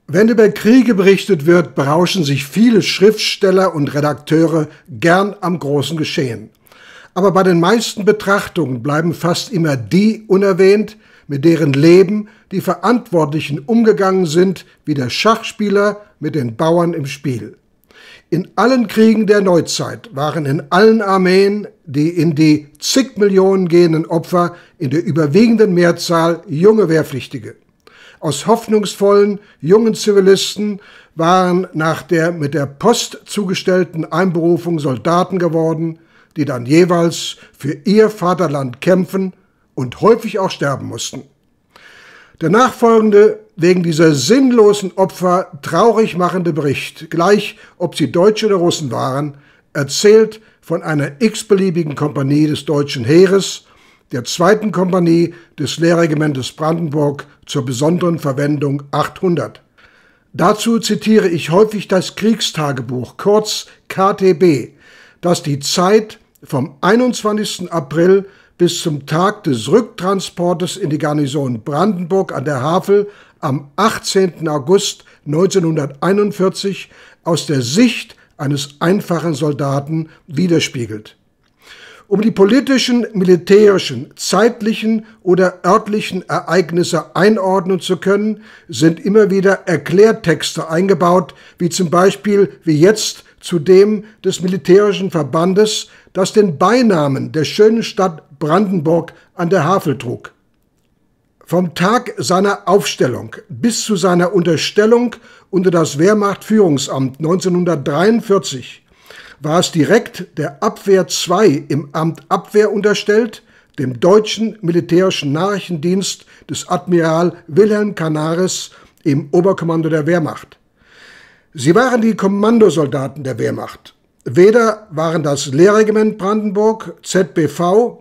Wenn über Kriege berichtet wird, berauschen sich viele Schriftsteller und Redakteure gern am großen Geschehen. Aber bei den meisten Betrachtungen bleiben fast immer die unerwähnt, mit deren Leben die Verantwortlichen umgegangen sind, wie der Schachspieler mit den Bauern im Spiel. In allen Kriegen der Neuzeit waren in allen Armeen die in die zig Millionen gehenden Opfer in der überwiegenden Mehrzahl junge Wehrpflichtige. Aus hoffnungsvollen, jungen Zivilisten waren nach der mit der Post zugestellten Einberufung Soldaten geworden, die dann jeweils für ihr Vaterland kämpfen und häufig auch sterben mussten. Der nachfolgende, wegen dieser sinnlosen Opfer traurig machende Bericht, gleich ob sie Deutsche oder Russen waren, erzählt von einer x-beliebigen Kompanie des deutschen Heeres, der 2. Kompanie des Lehrregimentes Brandenburg zur besonderen Verwendung 800. Dazu zitiere ich häufig das Kriegstagebuch, kurz KTB, das die Zeit vom 21. April bis zum Tag des Rücktransportes in die Garnison Brandenburg an der Havel am 18. August 1941 aus der Sicht eines einfachen Soldaten widerspiegelt. Um die politischen, militärischen, zeitlichen oder örtlichen Ereignisse einordnen zu können, sind immer wieder Erklärtexte eingebaut, wie zum Beispiel wie jetzt zu dem des militärischen Verbandes, das den Beinamen der schönen Stadt Brandenburg an der Havel trug. Vom Tag seiner Aufstellung bis zu seiner Unterstellung unter das Wehrmachtführungsamt 1943 war es direkt der Abwehr II im Amt Abwehr unterstellt, dem deutschen militärischen Nachrichtendienst des Admiral Wilhelm Canaris im Oberkommando der Wehrmacht. Sie waren die Kommandosoldaten der Wehrmacht. Weder waren das Lehrregiment Brandenburg, ZBV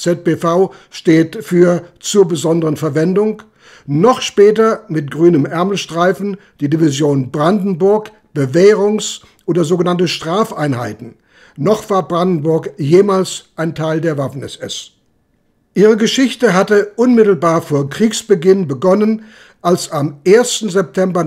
steht für zur besonderen Verwendung, noch später mit grünem Ärmelstreifen die Division Brandenburg, Bewährungs- oder sogenannte Strafeinheiten. Noch war Brandenburg jemals ein Teil der Waffen-SS. Ihre Geschichte hatte unmittelbar vor Kriegsbeginn begonnen, als am 1. September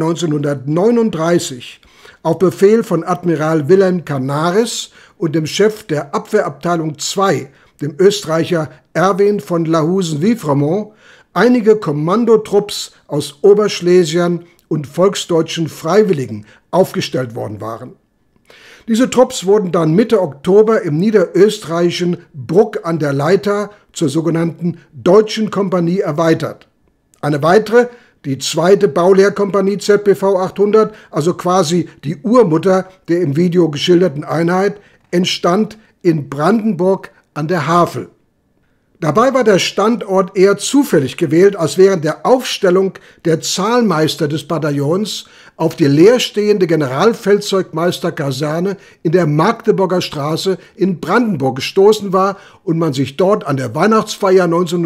1939 auf Befehl von Admiral Wilhelm Canaris und dem Chef der Abwehrabteilung II, dem Österreicher Erwin von Lahusen-Wifremont, einige Kommandotrupps aus Oberschlesiern und volksdeutschen Freiwilligen aufgestellt worden waren. Diese Trupps wurden dann Mitte Oktober im niederösterreichischen Bruck an der Leitha zur sogenannten Deutschen Kompanie erweitert. Eine weitere, die 2. Baulehrkompanie ZBV 800, also quasi die Urmutter der im Video geschilderten Einheit, entstand in Brandenburg an der Havel. Dabei war der Standort eher zufällig gewählt, als während der Aufstellung der Zahlmeister des Bataillons auf die leerstehende Generalfeldzeugmeisterkaserne in der Magdeburger Straße in Brandenburg gestoßen war und man sich dort an der Weihnachtsfeier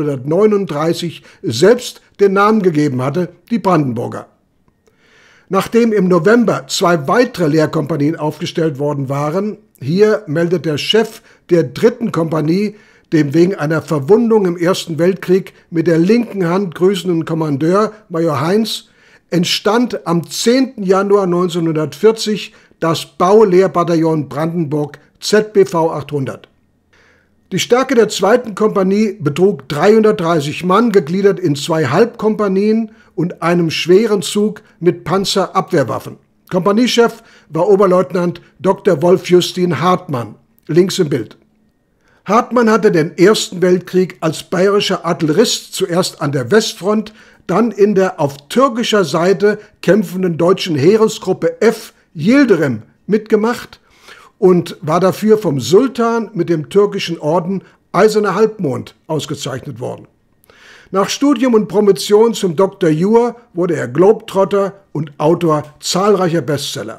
1939 selbst den Namen gegeben hatte, die Brandenburger. Nachdem im November 2 weitere Lehrkompanien aufgestellt worden waren, hier meldet der Chef der 3. Kompanie, dem wegen einer Verwundung im Ersten Weltkrieg mit der linken Hand grüßenden Kommandeur Major Heinz, entstand am 10. Januar 1940 das Baulehrbataillon Brandenburg ZBV 800. Die Stärke der 2. Kompanie betrug 330 Mann, gegliedert in 2 Halbkompanien und einem schweren Zug mit Panzerabwehrwaffen. Kompaniechef war Oberleutnant Dr. Wolf-Justin Hartmann, links im Bild. Hartmann hatte den Ersten Weltkrieg als bayerischer Artillerist zuerst an der Westfront, dann in der auf türkischer Seite kämpfenden deutschen Heeresgruppe F Yildirim mitgemacht und war dafür vom Sultan mit dem türkischen Orden Eiserner Halbmond ausgezeichnet worden. Nach Studium und Promotion zum Dr. Jur wurde er Globetrotter und Autor zahlreicher Bestseller.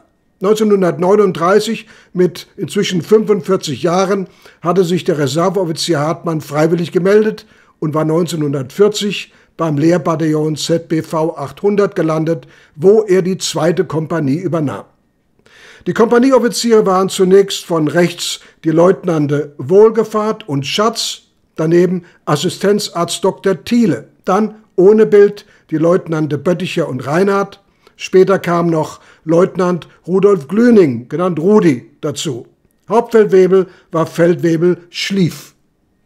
1939, mit inzwischen 45 Jahren, hatte sich der Reserveoffizier Hartmann freiwillig gemeldet und war 1940 beim Lehrbataillon ZBV 800 gelandet, wo er die 2. Kompanie übernahm. Die Kompanieoffiziere waren zunächst von rechts die Leutnante Wohlgefahrt und Schatz, daneben Assistenzarzt Dr. Thiele, dann ohne Bild die Leutnante Bötticher und Reinhardt, Später kam noch Leutnant Rudolf Glüning, genannt Rudi, dazu. Hauptfeldwebel war Feldwebel Schlief.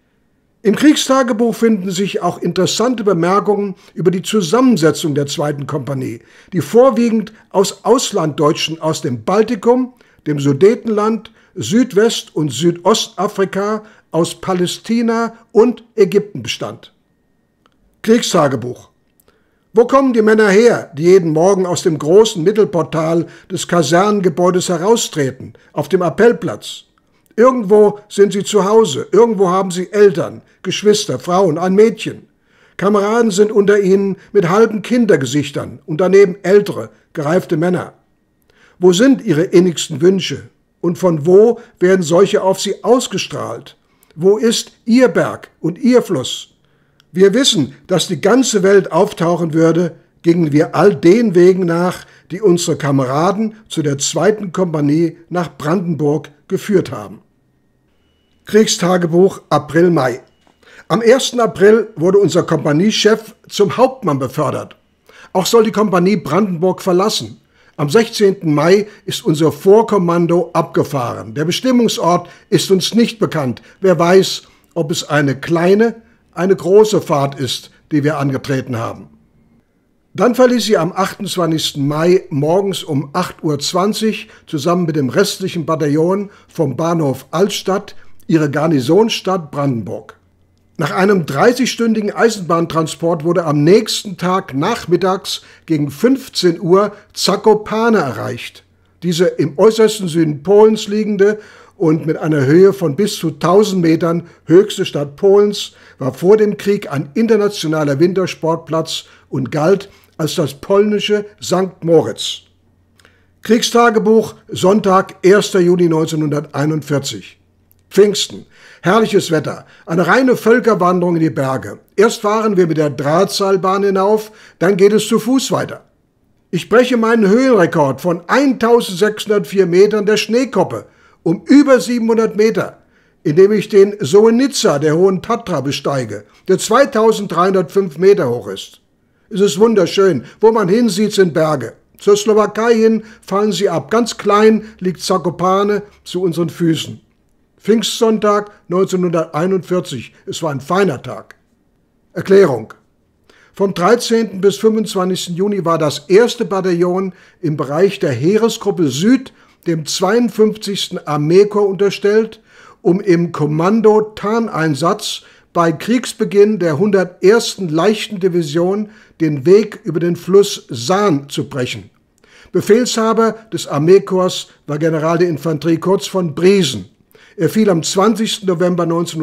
Im Kriegstagebuch finden sich auch interessante Bemerkungen über die Zusammensetzung der 2. Kompanie, die vorwiegend aus Auslanddeutschen aus dem Baltikum, dem Sudetenland, Südwest- und Südostafrika, aus Palästina und Ägypten bestand. Kriegstagebuch. Wo kommen die Männer her, die jeden Morgen aus dem großen Mittelportal des Kasernengebäudes heraustreten, auf dem Appellplatz? Irgendwo sind sie zu Hause, irgendwo haben sie Eltern, Geschwister, Frauen, ein Mädchen. Kameraden sind unter ihnen mit halben Kindergesichtern und daneben ältere, gereifte Männer. Wo sind ihre innigsten Wünsche? Und von wo werden solche auf sie ausgestrahlt? Wo ist ihr Berg und ihr Fluss? Wir wissen, dass die ganze Welt auftauchen würde, gingen wir all den Wegen nach, die unsere Kameraden zu der 2. Kompanie nach Brandenburg geführt haben. Kriegstagebuch April-Mai. Am 1. April wurde unser Kompaniechef zum Hauptmann befördert. Auch soll die Kompanie Brandenburg verlassen. Am 16. Mai ist unser Vorkommando abgefahren. Der Bestimmungsort ist uns nicht bekannt. Wer weiß, ob es eine kleine, eine große Fahrt ist, die wir angetreten haben. Dann verließ sie am 28. Mai morgens um 8:20 Uhr zusammen mit dem restlichen Bataillon vom Bahnhof Altstadt ihre Garnisonsstadt Brandenburg. Nach einem 30-stündigen Eisenbahntransport wurde am nächsten Tag nachmittags gegen 15 Uhr Zakopane erreicht. Diese im äußersten Süden Polens liegende und mit einer Höhe von bis zu 1000 Metern höchste Stadt Polens war vor dem Krieg ein internationaler Wintersportplatz und galt als das polnische St. Moritz. Kriegstagebuch, Sonntag, 1. Juni 1941. Pfingsten. Herrliches Wetter, eine reine Völkerwanderung in die Berge. Erst fahren wir mit der Drahtseilbahn hinauf, dann geht es zu Fuß weiter. Ich breche meinen Höhenrekord von 1604 Metern der Schneekoppe um über 700 Meter, indem ich den Soenitsa der Hohen Tatra besteige, der 2305 Meter hoch ist. Es ist wunderschön, wo man hinsieht, sind Berge. Zur Slowakei hin fallen sie ab, ganz klein liegt Zakopane zu unseren Füßen. Pfingstsonntag 1941, es war ein feiner Tag. Erklärung. Vom 13. bis 25. Juni war das 1. Bataillon im Bereich der Heeresgruppe Süd dem 52. Armeekorps unterstellt, um im Kommando-Tarneinsatz bei Kriegsbeginn der 101. Leichten Division den Weg über den Fluss Saan zu brechen. Befehlshaber des Armeekorps war General der Infanterie Kurz von Briesen. Er fiel am 20. November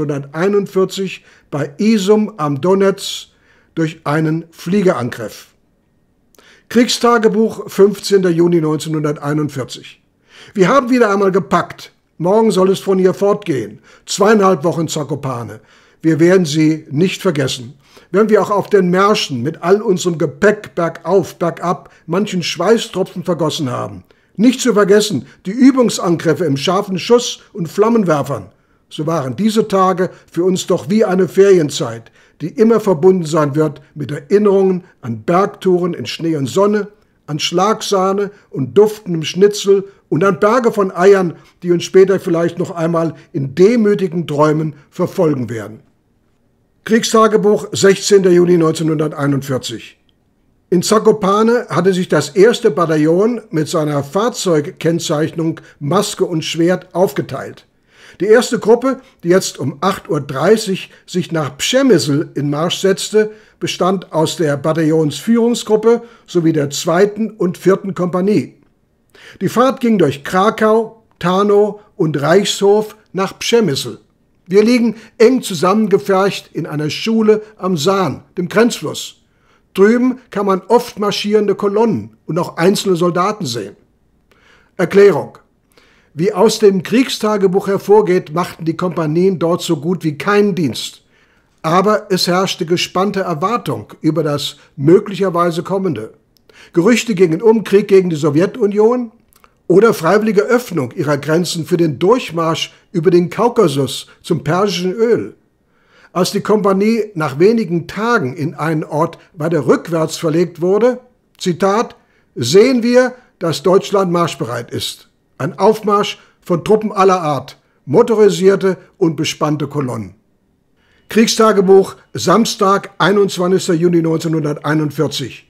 1941 bei Izum am Donez durch einen Fliegerangriff. Kriegstagebuch, 15. Juni 1941. Wir haben wieder einmal gepackt. Morgen soll es von hier fortgehen. 2,5 Wochen Zakopane. Wir werden sie nicht vergessen. Wenn wir auch auf den Märschen mit all unserem Gepäck bergauf, bergab manchen Schweißtropfen vergossen haben. Nicht zu vergessen die Übungsangriffe im scharfen Schuss und Flammenwerfern. So waren diese Tage für uns doch wie eine Ferienzeit, die immer verbunden sein wird mit Erinnerungen an Bergtouren in Schnee und Sonne, an Schlagsahne und duftendem Schnitzel und an Berge von Eiern, die uns später vielleicht noch einmal in demütigen Träumen verfolgen werden. Kriegstagebuch, 16. Juni 1941. In Zakopane hatte sich das 1. Bataillon mit seiner Fahrzeugkennzeichnung Maske und Schwert aufgeteilt. Die erste Gruppe, die jetzt um 8:30 Uhr sich nach Przemysl in Marsch setzte, bestand aus der Bataillonsführungsgruppe sowie der 2. und 4. Kompanie. Die Fahrt ging durch Krakau, Tarnow und Reichshof nach Przemysl. Wir liegen eng zusammengefercht in einer Schule am Saan, dem Grenzfluss. Drüben kann man oft marschierende Kolonnen und auch einzelne Soldaten sehen. Erklärung. Wie aus dem Kriegstagebuch hervorgeht, machten die Kompanien dort so gut wie keinen Dienst. Aber es herrschte gespannte Erwartung über das möglicherweise Kommende. Gerüchte gingen um Krieg gegen die Sowjetunion oder freiwillige Öffnung ihrer Grenzen für den Durchmarsch über den Kaukasus zum Persischen Öl. Als die Kompanie nach wenigen Tagen in einen Ort weiter rückwärts verlegt wurde, Zitat, sehen wir, dass Deutschland marschbereit ist. Ein Aufmarsch von Truppen aller Art, motorisierte und bespannte Kolonnen. Kriegstagebuch, Samstag, 21. Juni 1941.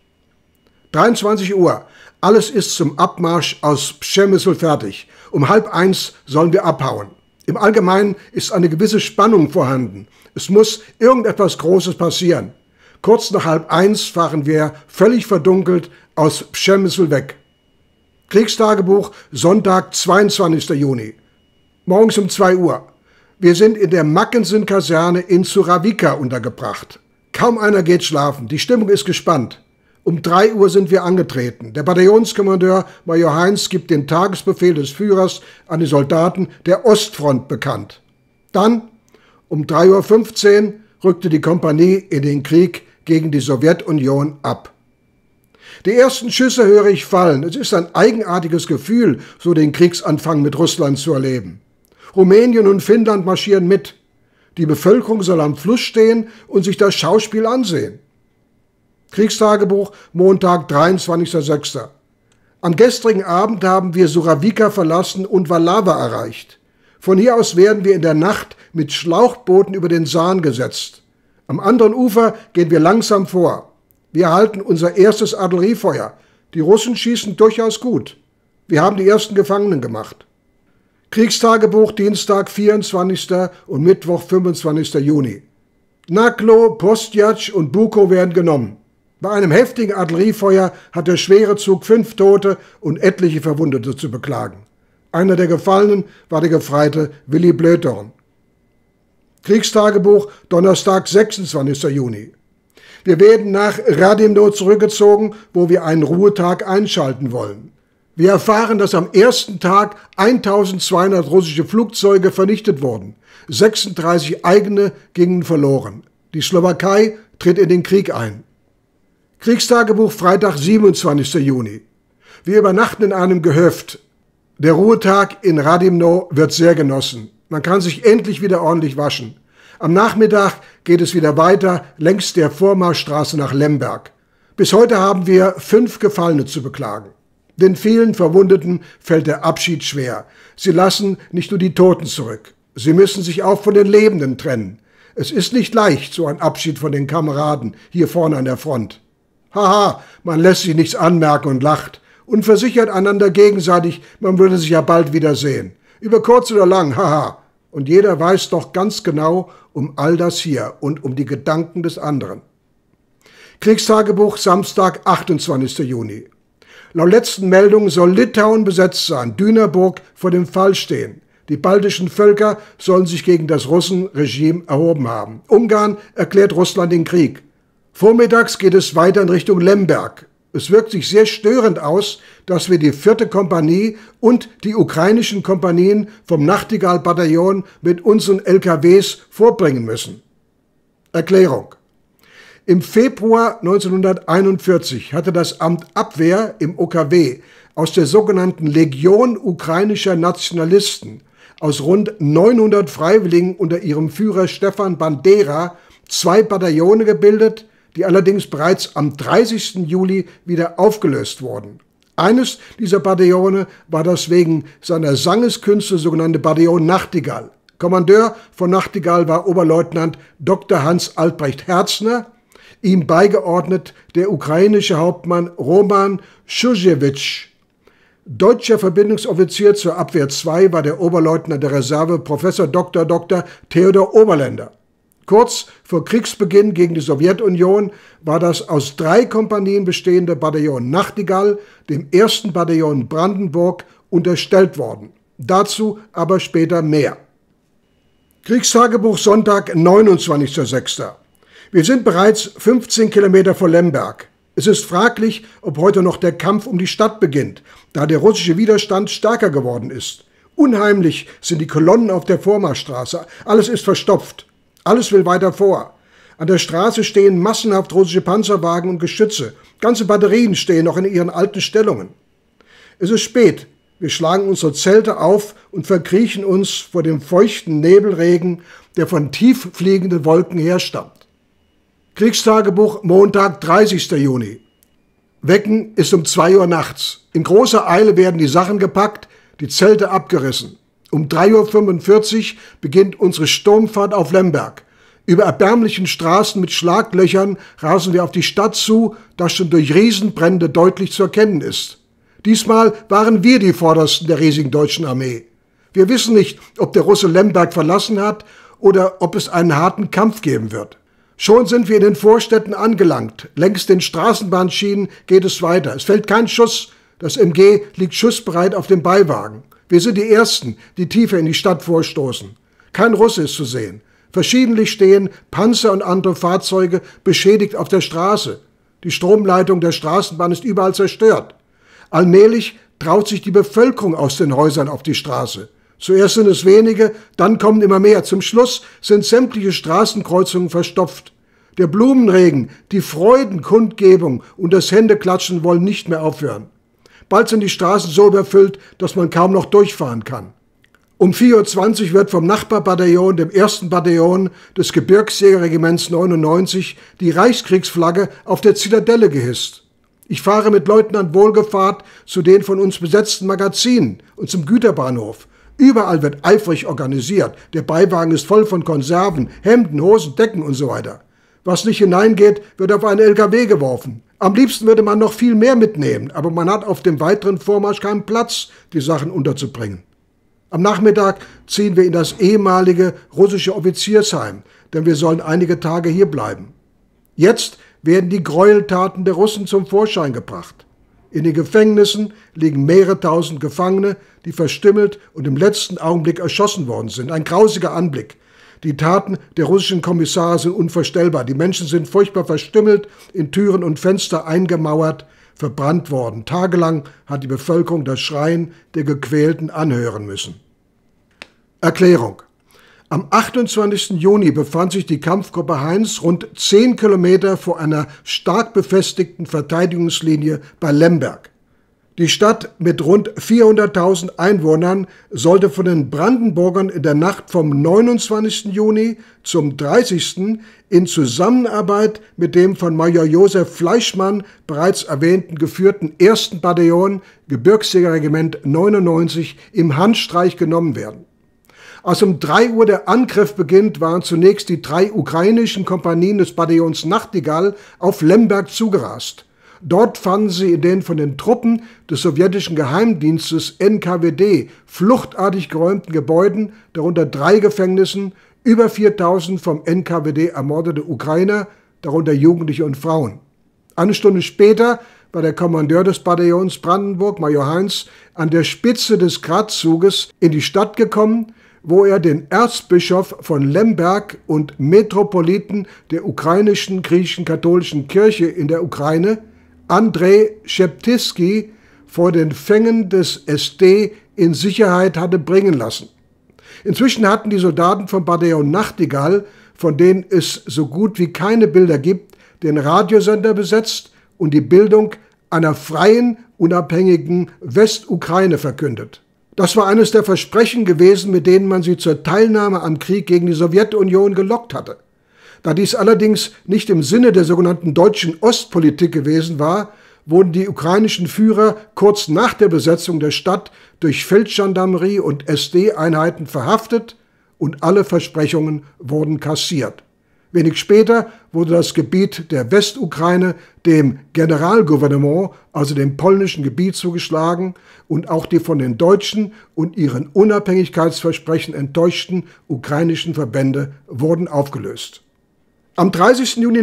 23 Uhr. Alles ist zum Abmarsch aus Przemysl fertig. Um 12:30 sollen wir abhauen. Im Allgemeinen ist eine gewisse Spannung vorhanden. Es muss irgendetwas Großes passieren. Kurz nach 12:30 fahren wir völlig verdunkelt aus Przemysl weg. Kriegstagebuch, Sonntag, 22. Juni. Morgens um 2 Uhr. Wir sind in der Mackensen-Kaserne in Surawika untergebracht. Kaum einer geht schlafen. Die Stimmung ist gespannt. Um 3 Uhr sind wir angetreten. Der Bataillonskommandeur Major Heinz gibt den Tagesbefehl des Führers an die Soldaten der Ostfront bekannt. Dann, um 3:15 Uhr, rückte die Kompanie in den Krieg gegen die Sowjetunion ab. Die ersten Schüsse höre ich fallen. Es ist ein eigenartiges Gefühl, so den Kriegsanfang mit Russland zu erleben. Rumänien und Finnland marschieren mit. Die Bevölkerung soll am Fluss stehen und sich das Schauspiel ansehen. Kriegstagebuch, Montag, 23.06. Am gestrigen Abend haben wir Surawika verlassen und Walawa erreicht. Von hier aus werden wir in der Nacht mit Schlauchbooten über den Saan gesetzt. Am anderen Ufer gehen wir langsam vor. Wir erhalten unser erstes Artilleriefeuer. Die Russen schießen durchaus gut. Wir haben die ersten Gefangenen gemacht. Kriegstagebuch, Dienstag, 24. und Mittwoch, 25. Juni. Naklo, Postjac und Buko werden genommen. Bei einem heftigen Artilleriefeuer hat der schwere Zug 5 Tote und etliche Verwundete zu beklagen. Einer der Gefallenen war der Gefreite Willy Blödorn. Kriegstagebuch, Donnerstag, 26. Juni. Wir werden nach Radimno zurückgezogen, wo wir einen Ruhetag einschalten wollen. Wir erfahren, dass am ersten Tag 1200 russische Flugzeuge vernichtet wurden. 36 eigene gingen verloren. Die Slowakei tritt in den Krieg ein. Kriegstagebuch, Freitag, 27. Juni. Wir übernachten in einem Gehöft. Der Ruhetag in Radimno wird sehr genossen. Man kann sich endlich wieder ordentlich waschen. Am Nachmittag geht es wieder weiter längs der Vormarschstraße nach Lemberg. Bis heute haben wir 5 Gefallene zu beklagen. Den vielen Verwundeten fällt der Abschied schwer. Sie lassen nicht nur die Toten zurück. Sie müssen sich auch von den Lebenden trennen. Es ist nicht leicht, so ein Abschied von den Kameraden hier vorne an der Front. Haha, man lässt sich nichts anmerken und lacht und versichert einander gegenseitig, man würde sich ja bald wiedersehen. Über kurz oder lang, haha. Und jeder weiß doch ganz genau um all das hier und um die Gedanken des anderen. Kriegstagebuch, Samstag, 28. Juni. Laut letzten Meldungen soll Litauen besetzt sein, Dünaburg vor dem Fall stehen. Die baltischen Völker sollen sich gegen das Russenregime erhoben haben. Ungarn erklärt Russland den Krieg. Vormittags geht es weiter in Richtung Lemberg. Es wirkt sich sehr störend aus, dass wir die 4. Kompanie und die ukrainischen Kompanien vom Nachtigall-Bataillon mit unseren LKWs vorbringen müssen. Erklärung. Im Februar 1941 hatte das Amt Abwehr im OKW aus der sogenannten Legion ukrainischer Nationalisten aus rund 900 Freiwilligen unter ihrem Führer Stefan Bandera 2 Bataillone gebildet, die allerdings bereits am 30. Juli wieder aufgelöst wurden. Eines dieser Bataillone war das wegen seiner Sangeskünste sogenannte Bataillon Nachtigall. Kommandeur von Nachtigall war Oberleutnant Dr. Hans Albrecht Herzner, ihm beigeordnet der ukrainische Hauptmann Roman Schuschewitsch. Deutscher Verbindungsoffizier zur Abwehr II war der Oberleutnant der Reserve Professor Dr. Theodor Oberländer. Kurz vor Kriegsbeginn gegen die Sowjetunion war das aus 3 Kompanien bestehende Bataillon Nachtigall dem 1. Bataillon Brandenburg unterstellt worden. Dazu aber später mehr. Kriegstagebuch, Sonntag, 29.06. Wir sind bereits 15 Kilometer vor Lemberg. Es ist fraglich, ob heute noch der Kampf um die Stadt beginnt, da der russische Widerstand stärker geworden ist. Unheimlich sind die Kolonnen auf der Vormarschstraße. Alles ist verstopft. Alles will weiter vor. An der Straße stehen massenhaft russische Panzerwagen und Geschütze. Ganze Batterien stehen noch in ihren alten Stellungen. Es ist spät. Wir schlagen unsere Zelte auf und verkriechen uns vor dem feuchten Nebelregen, der von tief fliegenden Wolken herstammt. Kriegstagebuch, Montag, 30. Juni. Wecken ist um 2 Uhr nachts. In großer Eile werden die Sachen gepackt, die Zelte abgerissen. Um 3:45 Uhr beginnt unsere Sturmfahrt auf Lemberg. Über erbärmlichen Straßen mit Schlaglöchern rasen wir auf die Stadt zu, das schon durch Riesenbrände deutlich zu erkennen ist. Diesmal waren wir die Vordersten der riesigen deutschen Armee. Wir wissen nicht, ob der Russe Lemberg verlassen hat oder ob es einen harten Kampf geben wird. Schon sind wir in den Vorstädten angelangt. Längs den Straßenbahnschienen geht es weiter. Es fällt kein Schuss. Das MG liegt schussbereit auf dem Beiwagen. Wir sind die Ersten, die tiefer in die Stadt vorstoßen. Kein Russe ist zu sehen. Verschiedentlich stehen Panzer und andere Fahrzeuge beschädigt auf der Straße. Die Stromleitung der Straßenbahn ist überall zerstört. Allmählich traut sich die Bevölkerung aus den Häusern auf die Straße. Zuerst sind es wenige, dann kommen immer mehr. Zum Schluss sind sämtliche Straßenkreuzungen verstopft. Der Blumenregen, die Freudenkundgebung und das Händeklatschen wollen nicht mehr aufhören. Bald sind die Straßen so überfüllt, dass man kaum noch durchfahren kann. Um 4:20 Uhr wird vom Nachbarbataillon, dem 1. Bataillon des Gebirgsjägerregiments 99, die Reichskriegsflagge auf der Zitadelle gehisst. Ich fahre mit Leutnant Wohlgefahrt zu den von uns besetzten Magazinen und zum Güterbahnhof. Überall wird eifrig organisiert. Der Beiwagen ist voll von Konserven, Hemden, Hosen, Decken und so weiter. Was nicht hineingeht, wird auf einen LKW geworfen. Am liebsten würde man noch viel mehr mitnehmen, aber man hat auf dem weiteren Vormarsch keinen Platz, die Sachen unterzubringen. Am Nachmittag ziehen wir in das ehemalige russische Offiziersheim, denn wir sollen einige Tage hier bleiben. Jetzt werden die Gräueltaten der Russen zum Vorschein gebracht. In den Gefängnissen liegen mehrere tausend Gefangene, die verstümmelt und im letzten Augenblick erschossen worden sind. Ein grausiger Anblick. Die Taten der russischen Kommissare sind unvorstellbar. Die Menschen sind furchtbar verstümmelt, in Türen und Fenster eingemauert, verbrannt worden. Tagelang hat die Bevölkerung das Schreien der Gequälten anhören müssen. Erklärung. Am 28. Juni befand sich die Kampfgruppe Heinz rund 10 Kilometer vor einer stark befestigten Verteidigungslinie bei Lemberg. Die Stadt mit rund 400.000 Einwohnern sollte von den Brandenburgern in der Nacht vom 29. Juni zum 30. in Zusammenarbeit mit dem von Major Josef Fleischmann bereits erwähnten geführten 1. Bataillon Gebirgsjägerregiment 99 im Handstreich genommen werden. Als um 3 Uhr der Angriff beginnt, waren zunächst die 3 ukrainischen Kompanien des Bataillons Nachtigall auf Lemberg zugerast. Dort fanden sie in den von den Truppen des sowjetischen Geheimdienstes NKWD fluchtartig geräumten Gebäuden, darunter 3 Gefängnissen, über 4.000 vom NKWD ermordete Ukrainer, darunter Jugendliche und Frauen. Eine Stunde später war der Kommandeur des Bataillons Brandenburg, Major Heinz, an der Spitze des Gradzuges in die Stadt gekommen, wo er den Erzbischof von Lemberg und Metropoliten der ukrainischen griechisch-katholischen Kirche in der Ukraine, Andrei Scheptyski, vor den Fängen des SD in Sicherheit hatte bringen lassen. Inzwischen hatten die Soldaten vom Bataillon Nachtigall, von denen es so gut wie keine Bilder gibt, den Radiosender besetzt und die Bildung einer freien, unabhängigen Westukraine verkündet. Das war eines der Versprechen gewesen, mit denen man sie zur Teilnahme am Krieg gegen die Sowjetunion gelockt hatte. Da dies allerdings nicht im Sinne der sogenannten deutschen Ostpolitik gewesen war, wurden die ukrainischen Führer kurz nach der Besetzung der Stadt durch Feldgendarmerie und SD-Einheiten verhaftet und alle Versprechungen wurden kassiert. Wenig später wurde das Gebiet der Westukraine dem Generalgouvernement, also dem polnischen Gebiet, zugeschlagen und auch die von den Deutschen und ihren Unabhängigkeitsversprechen enttäuschten ukrainischen Verbände wurden aufgelöst. Am 30. Juni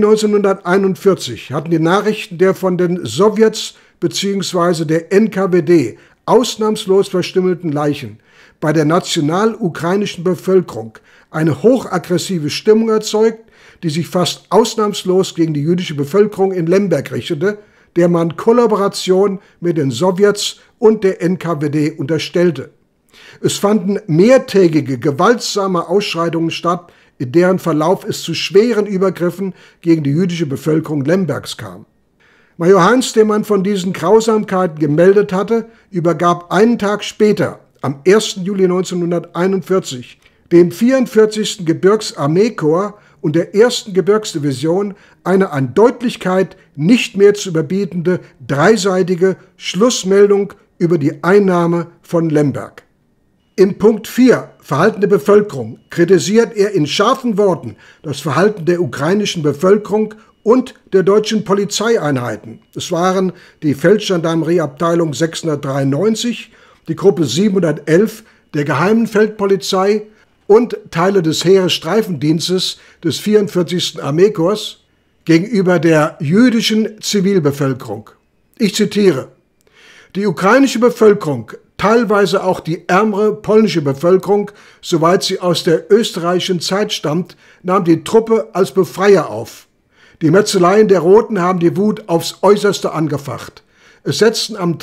1941 hatten die Nachrichten der von den Sowjets bzw. der NKWD ausnahmslos verstümmelten Leichen bei der national-ukrainischen Bevölkerung eine hochaggressive Stimmung erzeugt, die sich fast ausnahmslos gegen die jüdische Bevölkerung in Lemberg richtete, der man Kollaboration mit den Sowjets und der NKWD unterstellte. Es fanden mehrtägige gewaltsame Ausschreitungen statt, in deren Verlauf es zu schweren Übergriffen gegen die jüdische Bevölkerung Lembergs kam. Major Heinz, dem man von diesen Grausamkeiten gemeldet hatte, übergab einen Tag später, am 1. Juli 1941, dem 44. Gebirgsarmeekorps und der 1. Gebirgsdivision eine an Deutlichkeit nicht mehr zu überbietende dreiseitige Schlussmeldung über die Einnahme von Lemberg. In Punkt 4, Verhalten der Bevölkerung, kritisiert er in scharfen Worten das Verhalten der ukrainischen Bevölkerung und der deutschen Polizeieinheiten. Es waren die Feldgendarmerieabteilung 693, die Gruppe 711 der Geheimen Feldpolizei und Teile des Heeresstreifendienstes des 44. Armeekorps gegenüber der jüdischen Zivilbevölkerung. Ich zitiere: Die ukrainische Bevölkerung, teilweise auch die ärmere polnische Bevölkerung, soweit sie aus der österreichischen Zeit stammt, nahm die Truppe als Befreier auf. Die Metzeleien der Roten haben die Wut aufs Äußerste angefacht. Es setzten am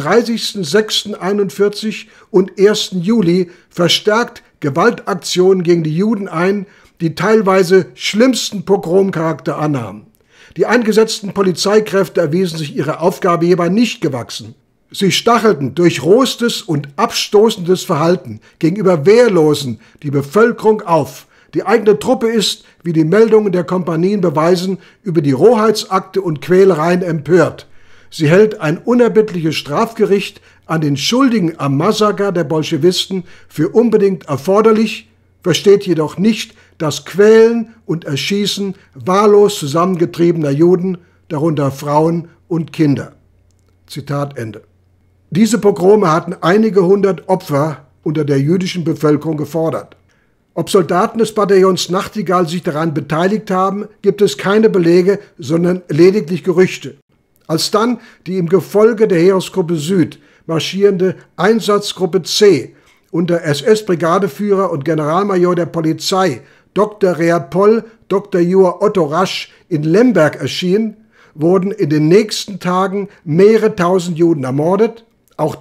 30.06.41 und 1. Juli verstärkt Gewaltaktionen gegen die Juden ein, die teilweise schlimmsten Pogromcharakter annahmen. Die eingesetzten Polizeikräfte erwiesen sich ihrer Aufgabe hierbei nicht gewachsen. Sie stachelten durch rohstes und abstoßendes Verhalten gegenüber Wehrlosen die Bevölkerung auf. Die eigene Truppe ist, wie die Meldungen der Kompanien beweisen, über die Rohheitsakte und Quälereien empört. Sie hält ein unerbittliches Strafgericht an den Schuldigen am Massaker der Bolschewisten für unbedingt erforderlich, versteht jedoch nicht das Quälen und Erschießen wahllos zusammengetriebener Juden, darunter Frauen und Kinder. Zitat Ende. Diese Pogrome hatten einige hundert Opfer unter der jüdischen Bevölkerung gefordert. Ob Soldaten des Bataillons Nachtigall sich daran beteiligt haben, gibt es keine Belege, sondern lediglich Gerüchte. Als dann die im Gefolge der Heeresgruppe Süd marschierende Einsatzgruppe C unter SS-Brigadeführer und Generalmajor der Polizei Dr. Reat Poll, Dr. Jur Otto Rasch in Lemberg erschien, wurden in den nächsten Tagen mehrere tausend Juden ermordet, auch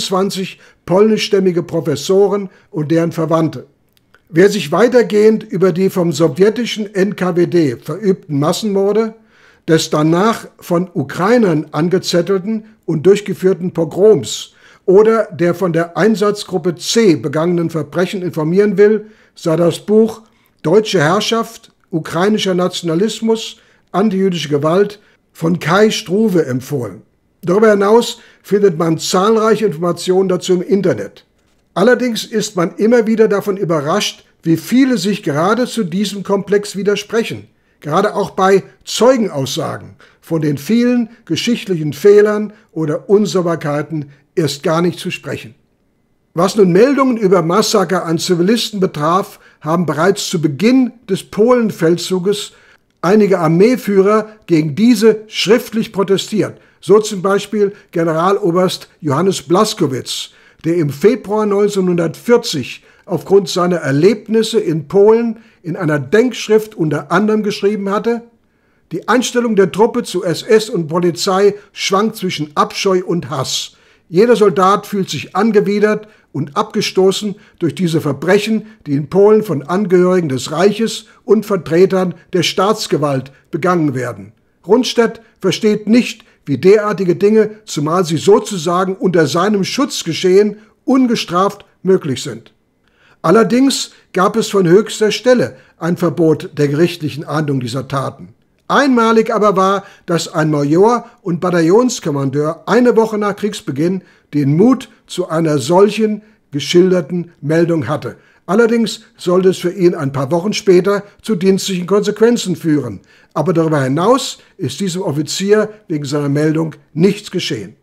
23 polnischstämmige Professoren und deren Verwandte. Wer sich weitergehend über die vom sowjetischen NKWD verübten Massenmorde, des danach von Ukrainern angezettelten und durchgeführten Pogroms oder der von der Einsatzgruppe C begangenen Verbrechen informieren will, sei das Buch Deutsche Herrschaft, ukrainischer Nationalismus, antijüdische Gewalt von Kai Struve empfohlen. Darüber hinaus findet man zahlreiche Informationen dazu im Internet. Allerdings ist man immer wieder davon überrascht, wie viele sich gerade zu diesem Komplex widersprechen. Gerade auch bei Zeugenaussagen, von den vielen geschichtlichen Fehlern oder Unsauberkeiten erst gar nicht zu sprechen. Was nun Meldungen über Massaker an Zivilisten betraf, haben bereits zu Beginn des Polenfeldzuges einige Armeeführer gegen diese schriftlich protestiert. So zum Beispiel Generaloberst Johannes Blaskowitz, der im Februar 1940 aufgrund seiner Erlebnisse in Polen in einer Denkschrift unter anderem geschrieben hatte: Die Einstellung der Truppe zu SS und Polizei schwankt zwischen Abscheu und Hass. Jeder Soldat fühlt sich angewidert und abgestoßen durch diese Verbrechen, die in Polen von Angehörigen des Reiches und Vertretern der Staatsgewalt begangen werden. Rundstedt versteht nicht, wie derartige Dinge, zumal sie sozusagen unter seinem Schutz geschehen, ungestraft möglich sind. Allerdings gab es von höchster Stelle ein Verbot der gerichtlichen Ahndung dieser Taten. Einmalig aber war, dass ein Major und Bataillonskommandeur eine Woche nach Kriegsbeginn den Mut zu einer solchen geschilderten Meldung hatte. Allerdings sollte es für ihn ein paar Wochen später zu dienstlichen Konsequenzen führen. Aber darüber hinaus ist diesem Offizier wegen seiner Meldung nichts geschehen.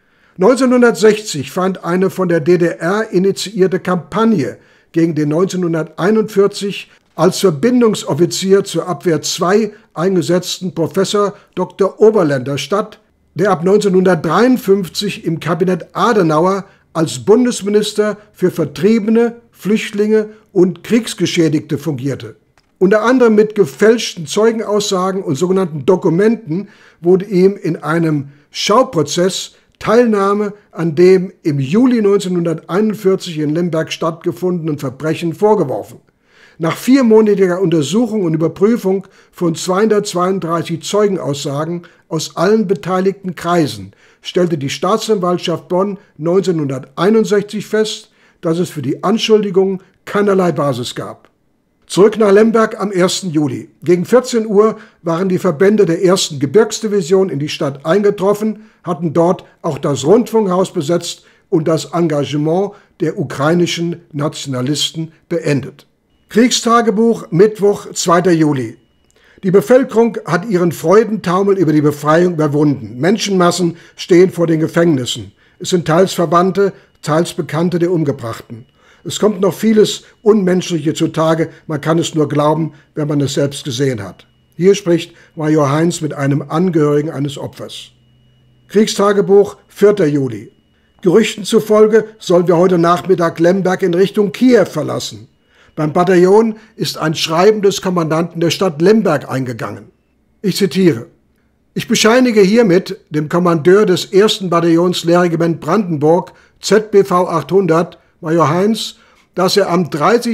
1960 fand eine von der DDR initiierte Kampagne gegen den 1941 als Verbindungsoffizier zur Abwehr II eingesetzten Professor Dr. Oberländer statt, der ab 1953 im Kabinett Adenauer als Bundesminister für Vertriebene, Flüchtlinge und Kriegsgeschädigte fungierte. Unter anderem mit gefälschten Zeugenaussagen und sogenannten Dokumenten wurde ihm in einem Schauprozess Teilnahme an dem im Juli 1941 in Lemberg stattgefundenen Verbrechen vorgeworfen. Nach 4-monatiger Untersuchung und Überprüfung von 232 Zeugenaussagen aus allen beteiligten Kreisen stellte die Staatsanwaltschaft Bonn 1961 fest, dass es für die Anschuldigungen keinerlei Basis gab. Zurück nach Lemberg am 1. Juli. Gegen 14 Uhr waren die Verbände der 1. Gebirgsdivision in die Stadt eingetroffen, hatten dort auch das Rundfunkhaus besetzt und das Engagement der ukrainischen Nationalisten beendet. Kriegstagebuch, Mittwoch, 2. Juli. Die Bevölkerung hat ihren Freudentaumel über die Befreiung überwunden. Menschenmassen stehen vor den Gefängnissen. Es sind teils Verwandte, teils Bekannte der Umgebrachten. Es kommt noch vieles Unmenschliche zutage, man kann es nur glauben, wenn man es selbst gesehen hat. Hier spricht Major Heinz mit einem Angehörigen eines Opfers. Kriegstagebuch, 4. Juli. Gerüchten zufolge sollen wir heute Nachmittag Lemberg in Richtung Kiew verlassen. Beim Bataillon ist ein Schreiben des Kommandanten der Stadt Lemberg eingegangen. Ich zitiere: Ich bescheinige hiermit dem Kommandeur des 1. Bataillons Lehrregiment Brandenburg, ZBV 800, Major Heinz, dass er am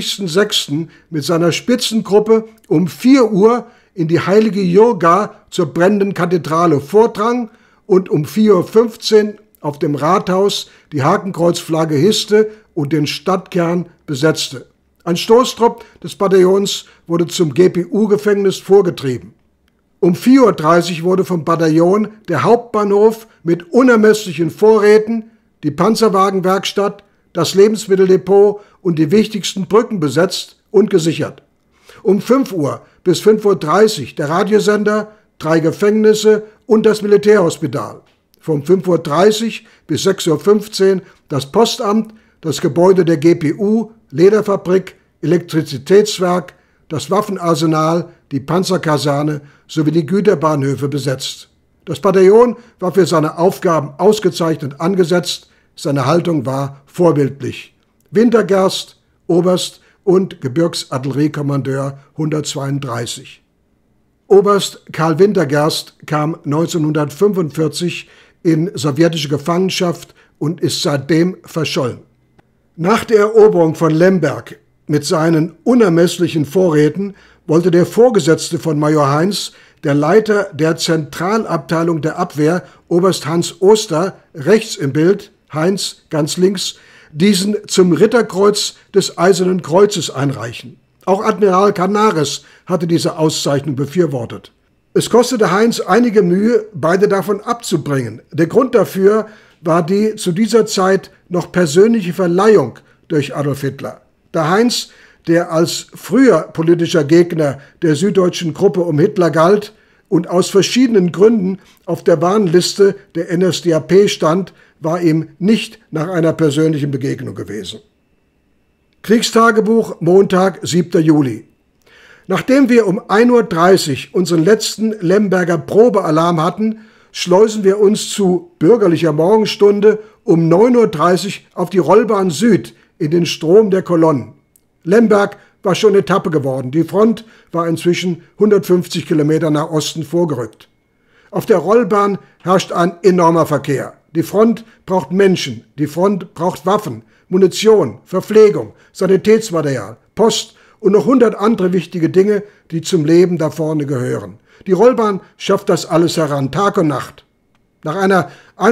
30.06. mit seiner Spitzengruppe um 4 Uhr in die heilige Jurga zur brennenden Kathedrale vordrang und um 4.15 Uhr auf dem Rathaus die Hakenkreuzflagge hisste und den Stadtkern besetzte. Ein Stoßtrupp des Bataillons wurde zum GPU-Gefängnis vorgetrieben. Um 4.30 Uhr wurde vom Bataillon der Hauptbahnhof mit unermesslichen Vorräten, die Panzerwagenwerkstatt, das Lebensmitteldepot und die wichtigsten Brücken besetzt und gesichert. Um 5 Uhr bis 5.30 Uhr der Radiosender, 3 Gefängnisse und das Militärhospital. Von 5.30 Uhr bis 6.15 Uhr das Postamt, das Gebäude der GPU, Lederfabrik, Elektrizitätswerk, das Waffenarsenal, die Panzerkaserne sowie die Güterbahnhöfe besetzt. Das Bataillon war für seine Aufgaben ausgezeichnet angesetzt, seine Haltung war vorbildlich. Wintergerst, Oberst und Gebirgsartilleriekommandeur 132. Oberst Karl Wintergerst kam 1945 in sowjetische Gefangenschaft und ist seitdem verschollen. Nach der Eroberung von Lemberg mit seinen unermesslichen Vorräten wollte der Vorgesetzte von Major Heinz, der Leiter der Zentralabteilung der Abwehr, Oberst Hans Oster, rechts im Bild, Heinz ganz links, diesen zum Ritterkreuz des Eisernen Kreuzes einreichen. Auch Admiral Canaris hatte diese Auszeichnung befürwortet. Es kostete Heinz einige Mühe, beide davon abzubringen. Der Grund dafür war die zu dieser Zeit noch persönliche Verleihung durch Adolf Hitler. Da Heinz, der als früher politischer Gegner der süddeutschen Gruppe um Hitler galt und aus verschiedenen Gründen auf der Warnliste der NSDAP stand, war ihm nicht nach einer persönlichen Begegnung gewesen. Kriegstagebuch, Montag, 7. Juli. Nachdem wir um 1.30 Uhr unseren letzten Lemberger Probealarm hatten, schleusen wir uns zu bürgerlicher Morgenstunde um 9.30 Uhr auf die Rollbahn Süd in den Strom der Kolonnen. Lemberg war schon Etappe geworden. Die Front war inzwischen 150 Kilometer nach Osten vorgerückt. Auf der Rollbahn herrscht ein enormer Verkehr. Die Front braucht Menschen, die Front braucht Waffen, Munition, Verpflegung, Sanitätsmaterial, Post und noch 100 andere wichtige Dinge, die zum Leben da vorne gehören. Die Rollbahn schafft das alles heran, Tag und Nacht. Nach einer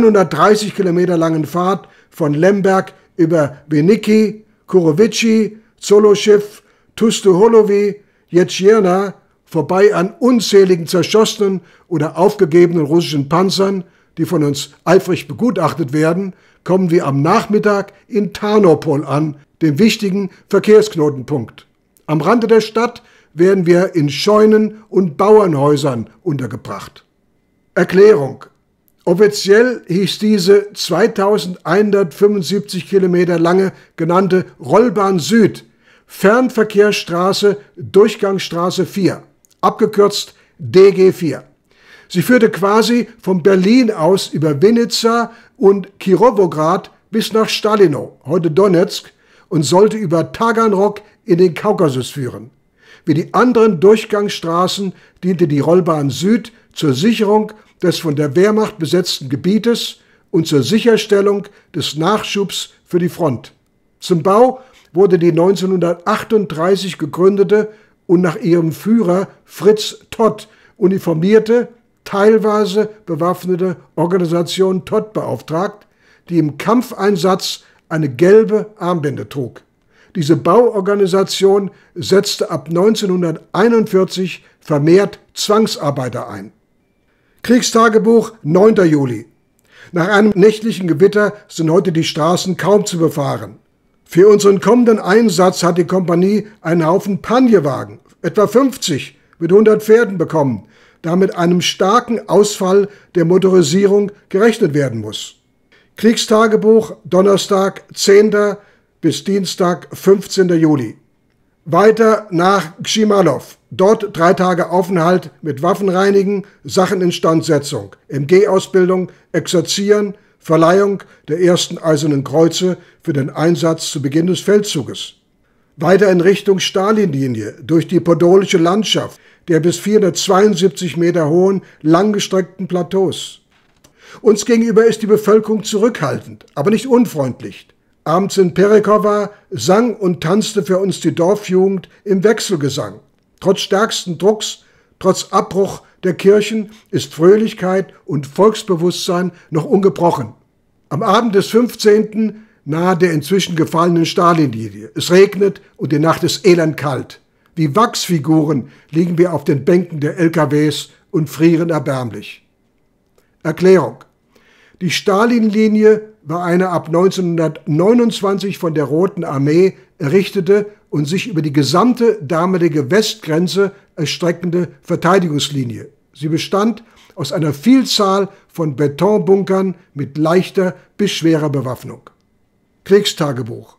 130 Kilometer langen Fahrt von Lemberg über Winiki, Kurowici, Zoloschiw, Tustuholowy, Jetschierna, vorbei an unzähligen zerschossenen oder aufgegebenen russischen Panzern, die von uns eifrig begutachtet werden, kommen wir am Nachmittag in Tarnopol an, dem wichtigen Verkehrsknotenpunkt. Am Rande der Stadt werden wir in Scheunen und Bauernhäusern untergebracht. Erklärung. Offiziell hieß diese 2175 Kilometer lange genannte Rollbahn Süd Fernverkehrsstraße Durchgangsstraße 4, abgekürzt DG4. Sie führte quasi von Berlin aus über Winitsa und Kirowograd bis nach Stalinow, heute Donezk, und sollte über Taganrog in den Kaukasus führen. Wie die anderen Durchgangsstraßen diente die Rollbahn Süd zur Sicherung des von der Wehrmacht besetzten Gebietes und zur Sicherstellung des Nachschubs für die Front. Zum Bau wurde die 1938 gegründete und nach ihrem Führer Fritz Todt uniformierte, teilweise bewaffnete Organisation Todt beauftragt, die im Kampfeinsatz eine gelbe Armbinde trug. Diese Bauorganisation setzte ab 1941 vermehrt Zwangsarbeiter ein. Kriegstagebuch, 9. Juli. Nach einem nächtlichen Gewitter sind heute die Straßen kaum zu befahren. Für unseren kommenden Einsatz hat die Kompanie einen Haufen Panjewagen, etwa 50, mit 100 Pferden bekommen, da mit einem starken Ausfall der Motorisierung gerechnet werden muss. Kriegstagebuch, Donnerstag, 10. bis Dienstag, 15. Juli. Weiter nach Gschimalow. Dort 3 Tage Aufenthalt mit Waffenreinigen, Sacheninstandsetzung, MG-Ausbildung, Exerzieren, Verleihung der ersten Eisernen Kreuze für den Einsatz zu Beginn des Feldzuges. Weiter in Richtung Stalinlinie durch die podolische Landschaft der bis 472 Meter hohen, langgestreckten Plateaus. Uns gegenüber ist die Bevölkerung zurückhaltend, aber nicht unfreundlich. Abends in Perekova sang und tanzte für uns die Dorfjugend im Wechselgesang. Trotz stärksten Drucks, trotz Abbruch der Kirchen ist Fröhlichkeit und Volksbewusstsein noch ungebrochen. Am Abend des 15. nahe der inzwischen gefallenen Stalinlinie. Es regnet und die Nacht ist elend kalt. Wie Wachsfiguren liegen wir auf den Bänken der LKWs und frieren erbärmlich. Erklärung. Die Stalinlinie war eine ab 1929 von der Roten Armee errichtete und sich über die gesamte damalige Westgrenze erstreckende Verteidigungslinie. Sie bestand aus einer Vielzahl von Betonbunkern mit leichter bis schwerer Bewaffnung. Kriegstagebuch,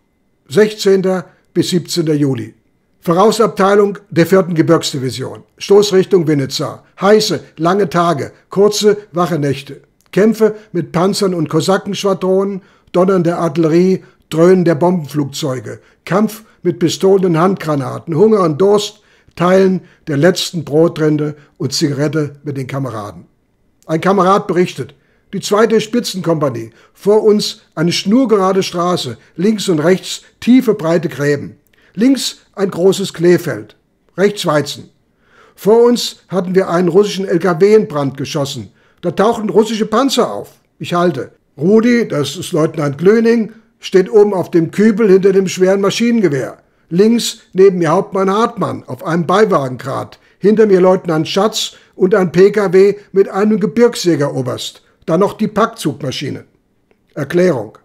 16. bis 17. Juli. Vorausabteilung der 4. Gebirgsdivision. Stoßrichtung Winitza. Heiße, lange Tage, kurze, wache Nächte. Kämpfe mit Panzern und Kosakenschwadronen, Donnern der Artillerie, Dröhnen der Bombenflugzeuge. Kampf mit Pistolen und Handgranaten. Hunger und Durst, Teilen der letzten Brotrinde und Zigarette mit den Kameraden. Ein Kamerad berichtet, die 2. Spitzenkompanie, vor uns eine schnurgerade Straße, links und rechts tiefe, breite Gräben. Links ein großes Kleefeld, rechts Weizen. Vor uns hatten wir einen russischen LKW in Brand geschossen. Da tauchten russische Panzer auf. Ich halte. Rudi, das ist Leutnant Glöning, steht oben auf dem Kübel hinter dem schweren Maschinengewehr. Links neben mir Hauptmann Hartmann auf einem Beiwagengrad. Hinter mir Leutnant Schatz und ein PKW mit einem Gebirgsjägeroberst. Dann noch die Packzugmaschine. Erklärung.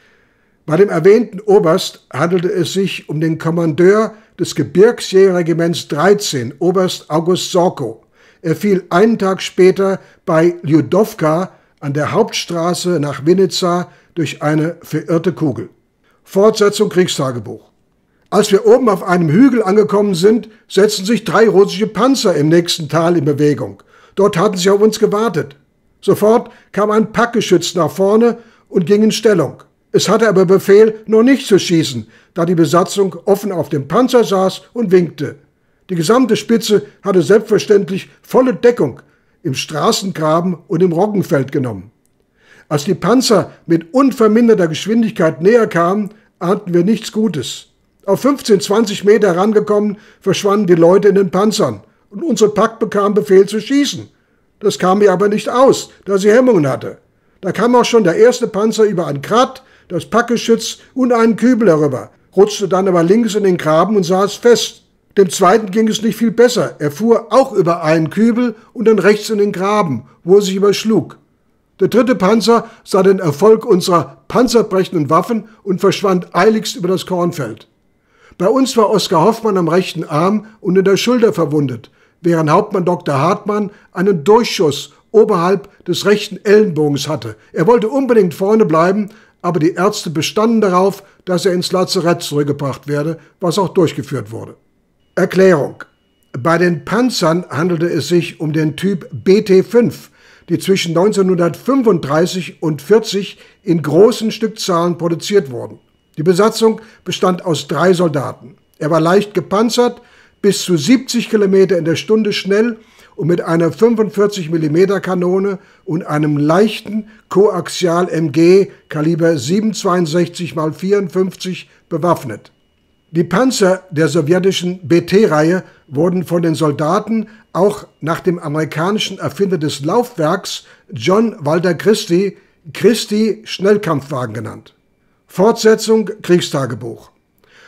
Bei dem erwähnten Oberst handelte es sich um den Kommandeur des Gebirgsjägerregiments 13, Oberst August Sorko. Er fiel einen Tag später bei Ljudowka an der Hauptstraße nach Winitza durch eine verirrte Kugel. Fortsetzung Kriegstagebuch. Als wir oben auf einem Hügel angekommen sind, setzten sich 3 russische Panzer im nächsten Tal in Bewegung. Dort hatten sie auf uns gewartet. Sofort kam ein Packgeschütz nach vorne und ging in Stellung. Es hatte aber Befehl, noch nicht zu schießen, da die Besatzung offen auf dem Panzer saß und winkte. Die gesamte Spitze hatte selbstverständlich volle Deckung im Straßengraben und im Roggenfeld genommen. Als die Panzer mit unverminderter Geschwindigkeit näher kamen, ahnten wir nichts Gutes. Auf 15, 20 Meter herangekommen, verschwanden die Leute in den Panzern und unsere Pack bekam Befehl zu schießen. Das kam mir aber nicht aus, da sie Hemmungen hatte. Da kam auch schon der erste Panzer über ein Krat, das Packgeschütz und einen Kübel herüber, rutschte dann aber links in den Graben und saß fest. Dem zweiten ging es nicht viel besser. Er fuhr auch über einen Kübel und dann rechts in den Graben, wo er sich überschlug. Der 3. Panzer sah den Erfolg unserer panzerbrechenden Waffen und verschwand eiligst über das Kornfeld. Bei uns war Oskar Hoffmann am rechten Arm und in der Schulter verwundet, während Hauptmann Dr. Hartmann einen Durchschuss oberhalb des rechten Ellenbogens hatte. Er wollte unbedingt vorne bleiben, aber die Ärzte bestanden darauf, dass er ins Lazarett zurückgebracht werde, was auch durchgeführt wurde. Erklärung. Bei den Panzern handelte es sich um den Typ BT5, die zwischen 1935 und 40 in großen Stückzahlen produziert wurden. Die Besatzung bestand aus 3 Soldaten. Er war leicht gepanzert, bis zu 70 Kilometer in der Stunde schnell und mit einer 45 mm Kanone und einem leichten Koaxial-MG Kaliber 7,62 x 54 bewaffnet. Die Panzer der sowjetischen BT-Reihe wurden von den Soldaten auch nach dem amerikanischen Erfinder des Laufwerks John Walter Christie Schnellkampfwagen genannt. Fortsetzung Kriegstagebuch.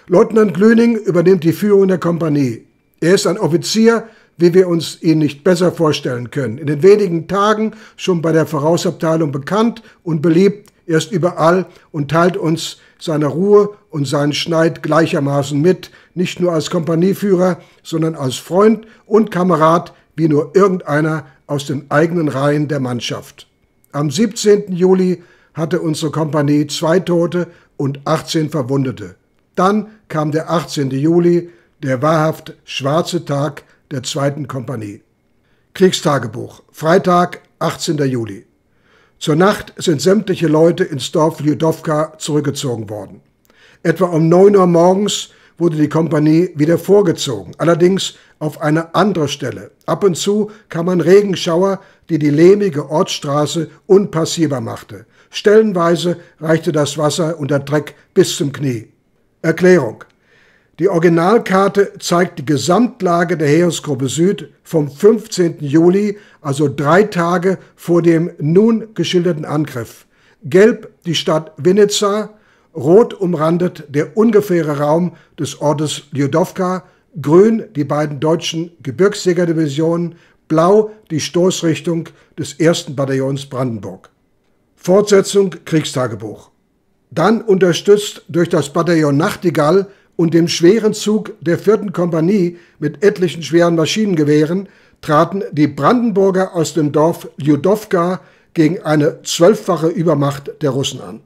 Leutnant Glüning übernimmt die Führung der Kompanie. Er ist ein Offizier, wie wir uns ihn nicht besser vorstellen können. In den wenigen Tagen schon bei der Vorausabteilung bekannt und beliebt. Er ist überall und teilt uns seine Ruhe und seinen Schneid gleichermaßen mit, nicht nur als Kompanieführer, sondern als Freund und Kamerad, wie nur irgendeiner aus den eigenen Reihen der Mannschaft. Am 17. Juli hatte unsere Kompanie 2 Tote und 18 Verwundete. Dann kam der 18. Juli, der wahrhaft schwarze Tag der 2. Kompanie. Kriegstagebuch, Freitag, 18. Juli. Zur Nacht sind sämtliche Leute ins Dorf Ljudówka zurückgezogen worden. Etwa um 9 Uhr morgens wurde die Kompanie wieder vorgezogen, allerdings auf eine andere Stelle. Ab und zu kam ein Regenschauer, die lehmige Ortsstraße unpassierbar machte. Stellenweise reichte das Wasser und der Dreck bis zum Knie. Erklärung: Die Originalkarte zeigt die Gesamtlage der Heeresgruppe Süd vom 15. Juli, also 3 Tage vor dem nun geschilderten Angriff. Gelb die Stadt Vinica, rot umrandet der ungefähre Raum des Ortes Ljudówka, grün die beiden deutschen Gebirgsjägerdivisionen, blau die Stoßrichtung des 1. Bataillons Brandenburg. Fortsetzung Kriegstagebuch. Dann unterstützt durch das Bataillon Nachtigall und dem schweren Zug der 4. Kompanie mit etlichen schweren Maschinengewehren traten die Brandenburger aus dem Dorf Ljudówka gegen eine 12-fache Übermacht der Russen an.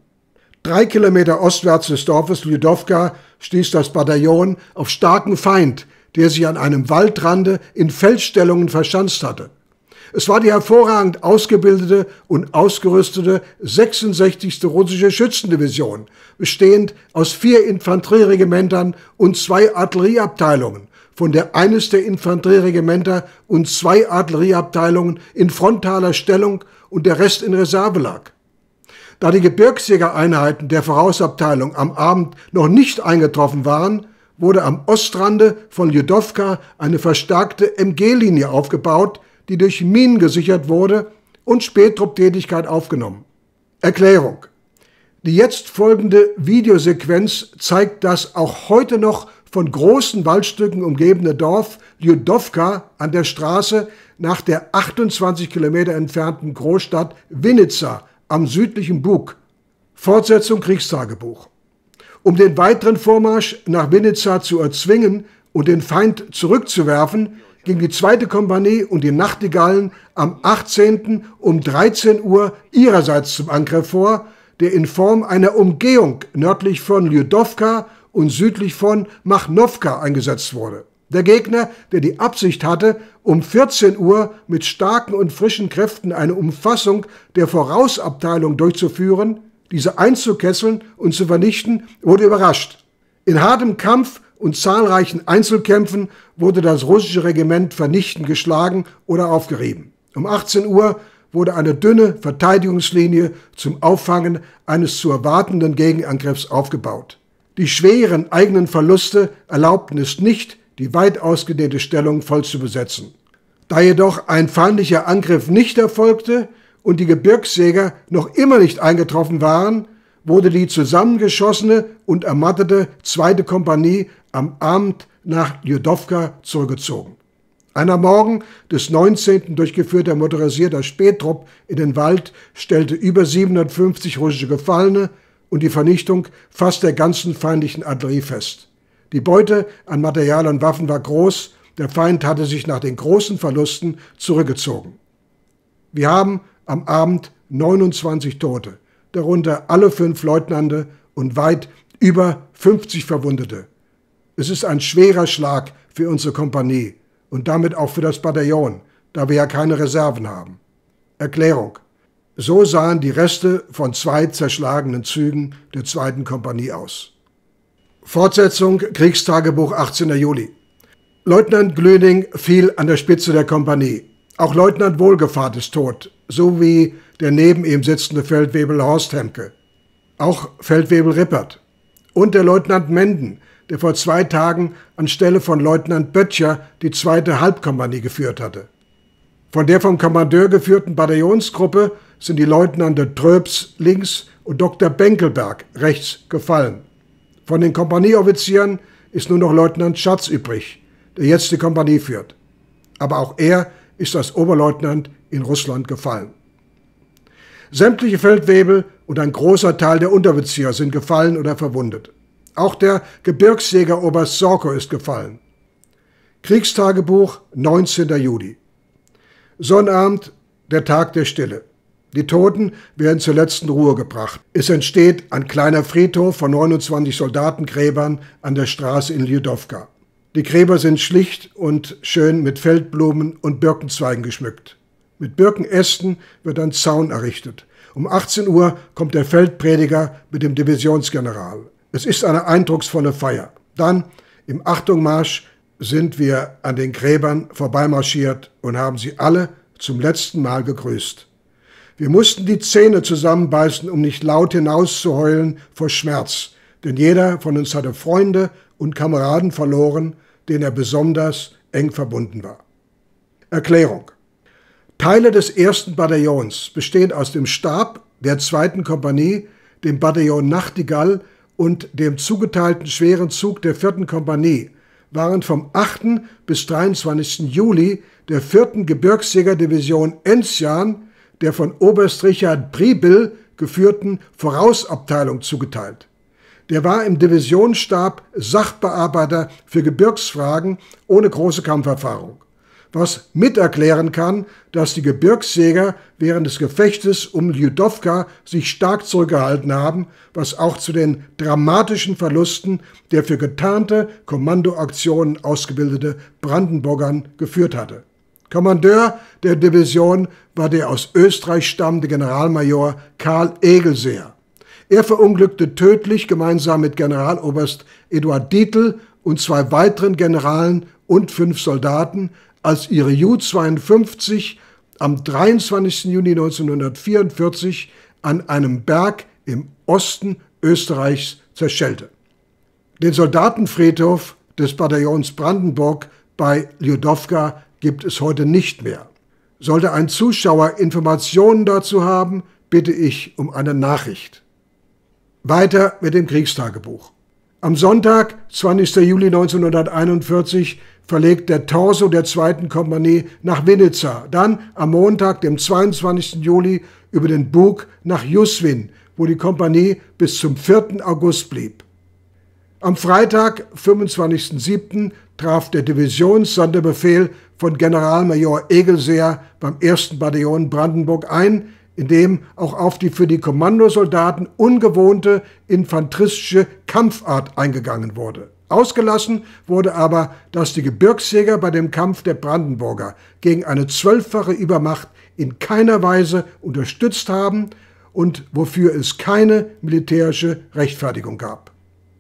3 Kilometer ostwärts des Dorfes Ljudówka stieß das Bataillon auf starken Feind, der sich an einem Waldrand in Feldstellungen verschanzt hatte. Es war die hervorragend ausgebildete und ausgerüstete 66. russische Schützendivision, bestehend aus 4 Infanterieregimentern und 2 Artillerieabteilungen, von der eines der Infanterieregimenter und 2 Artillerieabteilungen in frontaler Stellung und der Rest in Reserve lag. Da die Gebirgsjägereinheiten der Vorausabteilung am Abend noch nicht eingetroffen waren, wurde am Ostrande von Ljudówka eine verstärkte MG-Linie aufgebaut, die durch Minen gesichert wurde und Spähtrupptätigkeit aufgenommen. Erklärung: Die jetzt folgende Videosequenz zeigt das auch heute noch von großen Waldstücken umgebene Dorf Ljudówka an der Straße nach der 28 Kilometer entfernten Großstadt Vinica am südlichen Bug. Fortsetzung Kriegstagebuch. Um den weiteren Vormarsch nach Vinica zu erzwingen und den Feind zurückzuwerfen, ging die 2. Kompanie und die Nachtigallen am 18. um 13 Uhr ihrerseits zum Angriff vor, der in Form einer Umgehung nördlich von Ljudówka und südlich von Machnowka eingesetzt wurde. Der Gegner, der die Absicht hatte, um 14 Uhr mit starken und frischen Kräften eine Umfassung der Vorausabteilung durchzuführen, diese einzukesseln und zu vernichten, wurde überrascht. In hartem Kampf und zahlreichen Einzelkämpfen wurde das russische Regiment vernichtend geschlagen oder aufgerieben. Um 18 Uhr wurde eine dünne Verteidigungslinie zum Auffangen eines zu erwartenden Gegenangriffs aufgebaut. Die schweren eigenen Verluste erlaubten es nicht, die weit ausgedehnte Stellung voll zu besetzen. Da jedoch ein feindlicher Angriff nicht erfolgte und die Gebirgsjäger noch immer nicht eingetroffen waren, wurde die zusammengeschossene und ermattete 2. Kompanie am Abend nach Ljudówka zurückgezogen. Ein am Morgen des 19. durchgeführter motorisierter Spähtrupp in den Wald stellte über 750 russische Gefallene und die Vernichtung fast der ganzen feindlichen Artillerie fest. Die Beute an Material und Waffen war groß, der Feind hatte sich nach den großen Verlusten zurückgezogen. Wir haben am Abend 29 Tote, darunter alle 5 Leutnante und weit über 50 Verwundete. Es ist ein schwerer Schlag für unsere Kompanie und damit auch für das Bataillon, da wir ja keine Reserven haben. Erklärung: So sahen die Reste von 2 zerschlagenen Zügen der 2. Kompanie aus. Fortsetzung Kriegstagebuch 18. Juli. Leutnant Glüning fiel an der Spitze der Kompanie. Auch Leutnant Wohlgefahrt ist tot, so wie der neben ihm sitzende Feldwebel Horst Hemke. Auch Feldwebel Rippert. Und der Leutnant Menden, der vor 2 Tagen anstelle von Leutnant Böttcher die 2. Halbkompanie geführt hatte. Von der vom Kommandeur geführten Bataillonsgruppe sind die Leutnante Tröps links und Dr. Benkelberg rechts gefallen. Von den Kompanieoffizieren ist nur noch Leutnant Schatz übrig, der jetzt die Kompanie führt. Aber auch er ist als Oberleutnant in Russland gefallen. Sämtliche Feldwebel und ein großer Teil der Unteroffiziere sind gefallen oder verwundet. Auch der Gebirgsjäger Oberst Sorko ist gefallen. Kriegstagebuch, 19. Juli. Sonnabend, der Tag der Stille. Die Toten werden zur letzten Ruhe gebracht. Es entsteht ein kleiner Friedhof von 29 Soldatengräbern an der Straße in Ljudowka. Die Gräber sind schlicht und schön mit Feldblumen und Birkenzweigen geschmückt. Mit Birkenästen wird ein Zaun errichtet. Um 18 Uhr kommt der Feldprediger mit dem Divisionsgeneral. Es ist eine eindrucksvolle Feier. Dann, im Achtungmarsch, sind wir an den Gräbern vorbeimarschiert und haben sie alle zum letzten Mal gegrüßt. Wir mussten die Zähne zusammenbeißen, um nicht laut hinauszuheulen vor Schmerz, denn jeder von uns hatte Freunde und Kameraden verloren, denen er besonders eng verbunden war. Erklärung. Teile des 1. Bataillons, bestehend aus dem Stab der 2. Kompanie, dem Bataillon Nachtigall und dem zugeteilten schweren Zug der 4. Kompanie, waren vom 8. bis 23. Juli der 4. Gebirgsjägerdivision Enzian, der von Oberst Richard Pribil geführten Vorausabteilung zugeteilt. Der war im Divisionsstab Sachbearbeiter für Gebirgsfragen ohne große Kampferfahrung, was miterklären kann, dass die Gebirgsjäger während des Gefechtes um Ljudowka sich stark zurückgehalten haben, was auch zu den dramatischen Verlusten der für getarnte Kommandoaktionen ausgebildete Brandenburgern geführt hatte. Kommandeur der Division war der aus Österreich stammende Generalmajor Karl Egelseer. Er verunglückte tödlich gemeinsam mit Generaloberst Eduard Dietl und 2 weiteren Generalen und 5 Soldaten, als ihre Ju-52 am 23. Juni 1944 an einem Berg im Osten Österreichs zerschellte. Den Soldatenfriedhof des Bataillons Brandenburg bei Ljudowka gibt es heute nicht mehr. Sollte ein Zuschauer Informationen dazu haben, bitte ich um eine Nachricht. Weiter mit dem Kriegstagebuch. Am Sonntag, 20. Juli 1941, verlegt der Torso der 2. Kompanie nach Vinica, dann am Montag, dem 22. Juli, über den Bug nach Juswin, wo die Kompanie bis zum 4. August blieb. Am Freitag, 25.07., traf der Divisionssonderbefehl von Generalmajor Egelseer beim 1. Bataillon Brandenburg ein, in dem auch auf die für die Kommandosoldaten ungewohnte infanteristische Kampfart eingegangen wurde. Ausgelassen wurde aber, dass die Gebirgsjäger bei dem Kampf der Brandenburger gegen eine 12-fache Übermacht in keiner Weise unterstützt haben und wofür es keine militärische Rechtfertigung gab.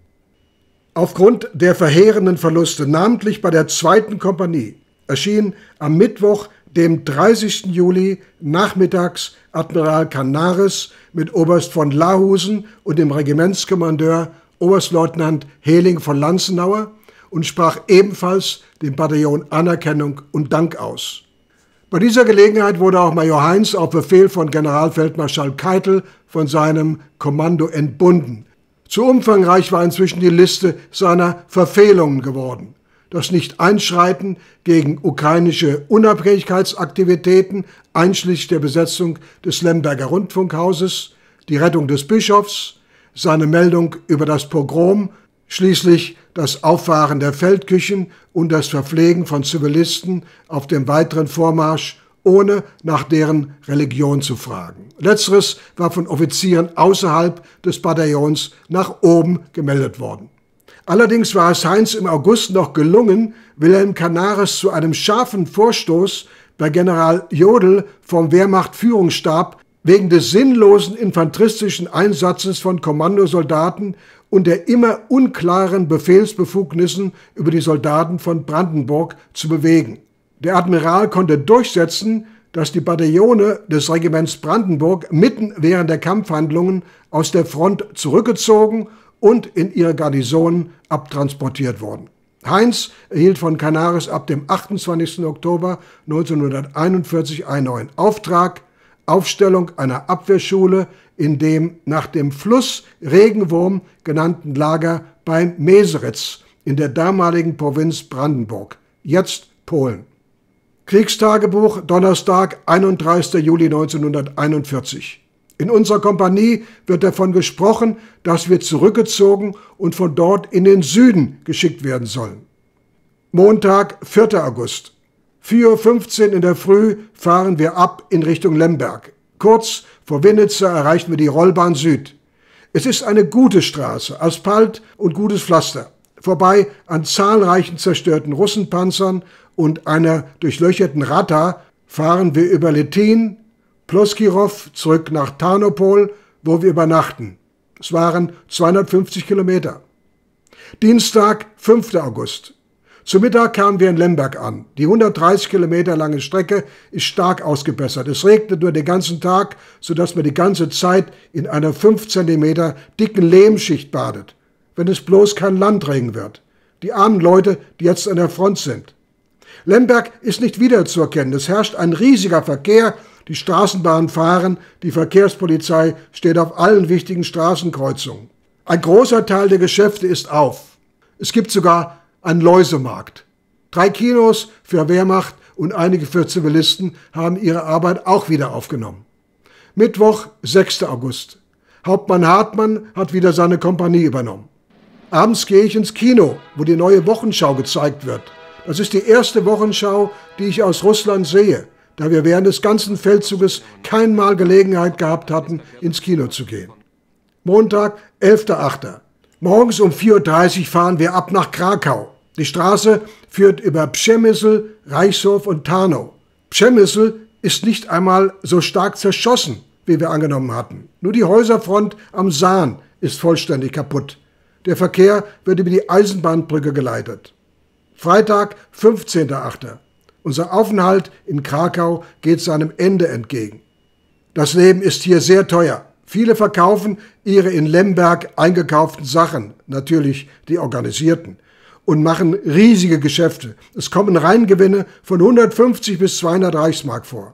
Aufgrund der verheerenden Verluste, namentlich bei der 2. Kompanie, erschien am Mittwoch, dem 30. Juli, nachmittags Admiral Canaris mit Oberst von Lahusen und dem Regimentskommandeur Oberstleutnant Heling von Lanzenauer und sprach ebenfalls dem Bataillon Anerkennung und Dank aus. Bei dieser Gelegenheit wurde auch Major Heinz auf Befehl von Generalfeldmarschall Keitel von seinem Kommando entbunden. Zu umfangreich war inzwischen die Liste seiner Verfehlungen geworden. Das Nicht-Einschreiten gegen ukrainische Unabhängigkeitsaktivitäten, einschließlich der Besetzung des Lemberger Rundfunkhauses, die Rettung des Bischofs, seine Meldung über das Pogrom, schließlich das Auffahren der Feldküchen und das Verpflegen von Zivilisten auf dem weiteren Vormarsch, ohne nach deren Religion zu fragen. Letzteres war von Offizieren außerhalb des Bataillons nach oben gemeldet worden. Allerdings war es Heinz im August noch gelungen, Wilhelm Canaris zu einem scharfen Vorstoß bei General Jodl vom Wehrmachtführungsstab wegen des sinnlosen infanteristischen Einsatzes von Kommandosoldaten und der immer unklaren Befehlsbefugnissen über die Soldaten von Brandenburg zu bewegen. Der Admiral konnte durchsetzen, dass die Bataillone des Regiments Brandenburg mitten während der Kampfhandlungen aus der Front zurückgezogen und in ihre Garnisonen abtransportiert wurden. Heinz erhielt von Canaris ab dem 28. Oktober 1941 einen neuen Auftrag: Aufstellung einer Abwehrschule in dem nach dem Fluss Regenwurm genannten Lager bei Meseritz in der damaligen Provinz Brandenburg, jetzt Polen. Kriegstagebuch, Donnerstag, 31. Juli 1941. In unserer Kompanie wird davon gesprochen, dass wir zurückgezogen und von dort in den Süden geschickt werden sollen. Montag, 4. August. 4:15 Uhr in der Früh fahren wir ab in Richtung Lemberg. Kurz vor Winnitzer erreichen wir die Rollbahn Süd. Es ist eine gute Straße, Asphalt und gutes Pflaster. Vorbei an zahlreichen zerstörten Russenpanzern und einer durchlöcherten Rata fahren wir über Lettin, Ploskirov zurück nach Tarnopol, wo wir übernachten. Es waren 250 Kilometer. Dienstag, 5. August. Zu Mittag kamen wir in Lemberg an. Die 130 Kilometer lange Strecke ist stark ausgebessert. Es regnet nur den ganzen Tag, sodass man die ganze Zeit in einer 5 Zentimeter dicken Lehmschicht badet, wenn es bloß kein Landregen wird. Die armen Leute, die jetzt an der Front sind. Lemberg ist nicht wiederzuerkennen. Es herrscht ein riesiger Verkehr. Die Straßenbahnen fahren, die Verkehrspolizei steht auf allen wichtigen Straßenkreuzungen. Ein großer Teil der Geschäfte ist auf. Es gibt sogar einen Läusemarkt. 3 Kinos für Wehrmacht und einige für Zivilisten haben ihre Arbeit auch wieder aufgenommen. Mittwoch, 6. August. Hauptmann Hartmann hat wieder seine Kompanie übernommen. Abends gehe ich ins Kino, wo die neue Wochenschau gezeigt wird. Das ist die erste Wochenschau, die ich aus Russland sehe, da wir während des ganzen Feldzuges keinmal Gelegenheit gehabt hatten, ins Kino zu gehen. Montag, 11.8. Morgens um 4:30 Uhr fahren wir ab nach Krakau. Die Straße führt über Przemysl, Reichshof und Tarnow. Przemysl ist nicht einmal so stark zerschossen, wie wir angenommen hatten. Nur die Häuserfront am Sahn ist vollständig kaputt. Der Verkehr wird über die Eisenbahnbrücke geleitet. Freitag, 15.8. Unser Aufenthalt in Krakau geht seinem Ende entgegen. Das Leben ist hier sehr teuer. Viele verkaufen ihre in Lemberg eingekauften Sachen, natürlich die organisierten, und machen riesige Geschäfte. Es kommen Reingewinne von 150 bis 200 Reichsmark vor.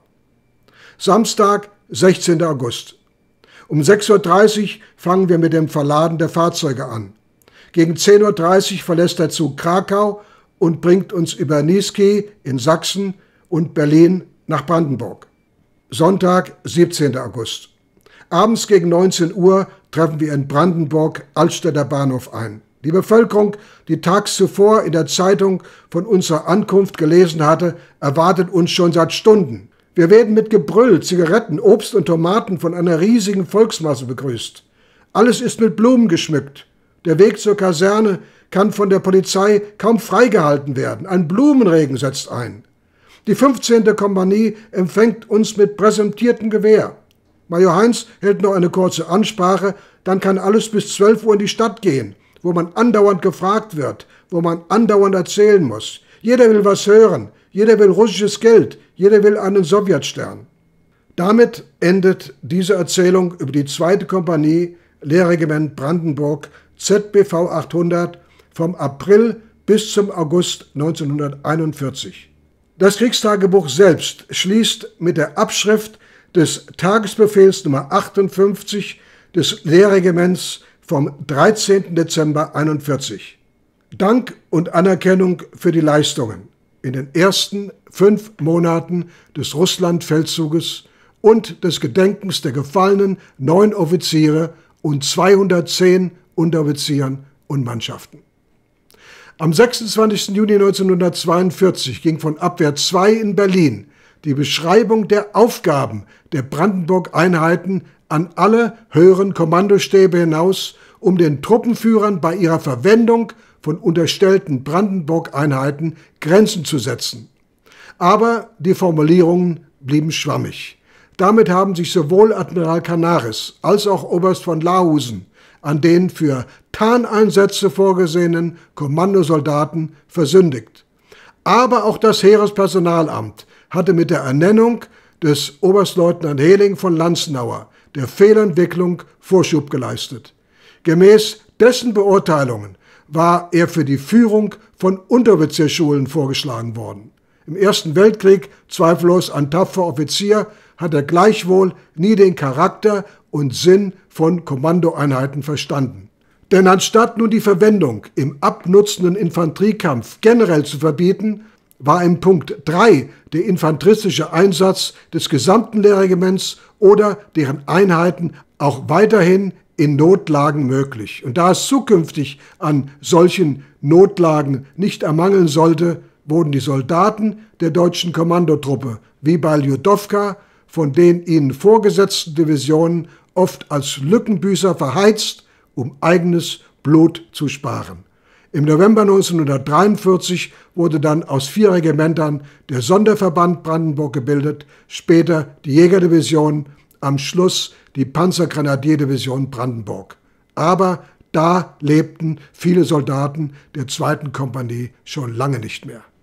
Samstag, 16. August. Um 6:30 Uhr fangen wir mit dem Verladen der Fahrzeuge an. Gegen 10:30 Uhr verlässt der Zug Krakau und bringt uns über Niesky in Sachsen und Berlin nach Brandenburg. Sonntag, 17. August. Abends gegen 19 Uhr treffen wir in Brandenburg Altstädter Bahnhof ein. Die Bevölkerung, die tags zuvor in der Zeitung von unserer Ankunft gelesen hatte, erwartet uns schon seit Stunden. Wir werden mit Gebrüll, Zigaretten, Obst und Tomaten von einer riesigen Volksmasse begrüßt. Alles ist mit Blumen geschmückt. Der Weg zur Kaserne kann von der Polizei kaum freigehalten werden. Ein Blumenregen setzt ein. Die 15. Kompanie empfängt uns mit präsentiertem Gewehr. Major Heinz hält noch eine kurze Ansprache, dann kann alles bis 12 Uhr in die Stadt gehen, wo man andauernd gefragt wird, wo man andauernd erzählen muss. Jeder will was hören, jeder will russisches Geld, jeder will einen Sowjetstern. Damit endet diese Erzählung über die 2. Kompanie, Lehrregiment Brandenburg, ZBV 800, vom April bis zum August 1941. Das Kriegstagebuch selbst schließt mit der Abschrift des Tagesbefehls Nummer 58 des Lehrregiments vom 13. Dezember 1941. Dank und Anerkennung für die Leistungen in den ersten 5 Monaten des Russlandfeldzuges und des Gedenkens der gefallenen 9 Offiziere und 210 Unteroffizieren und Mannschaften. Am 26. Juni 1942 ging von Abwehr 2 in Berlin die Beschreibung der Aufgaben der Brandenburg-Einheiten an alle höheren Kommandostäbe hinaus, um den Truppenführern bei ihrer Verwendung von unterstellten Brandenburg-Einheiten Grenzen zu setzen. Aber die Formulierungen blieben schwammig. Damit haben sich sowohl Admiral Canaris als auch Oberst von Lahusen an den für Tarneinsätze vorgesehenen Kommandosoldaten versündigt. Aber auch das Heerespersonalamt hatte mit der Ernennung des Oberstleutnant Heling von Lanznauer der Fehlentwicklung Vorschub geleistet. Gemäß dessen Beurteilungen war er für die Führung von Unteroffizierschulen vorgeschlagen worden. Im Ersten Weltkrieg zweifellos ein tapferer Offizier, hat er gleichwohl nie den Charakter und Sinn von Kommandoeinheiten verstanden. Denn anstatt nun die Verwendung im abnutzenden Infanteriekampf generell zu verbieten, war im Punkt 3 der infanteristische Einsatz des gesamten Lehrregiments oder deren Einheiten auch weiterhin in Notlagen möglich. Und da es zukünftig an solchen Notlagen nicht ermangeln sollte, wurden die Soldaten der deutschen Kommandotruppe wie bei Ljudowka von den ihnen vorgesetzten Divisionen oft als Lückenbüßer verheizt, um eigenes Blut zu sparen. Im November 1943 wurde dann aus 4 Regimentern der Sonderverband Brandenburg gebildet, später die Jägerdivision, am Schluss die Panzergrenadierdivision Brandenburg. Aber da lebten viele Soldaten der 2. Kompanie schon lange nicht mehr.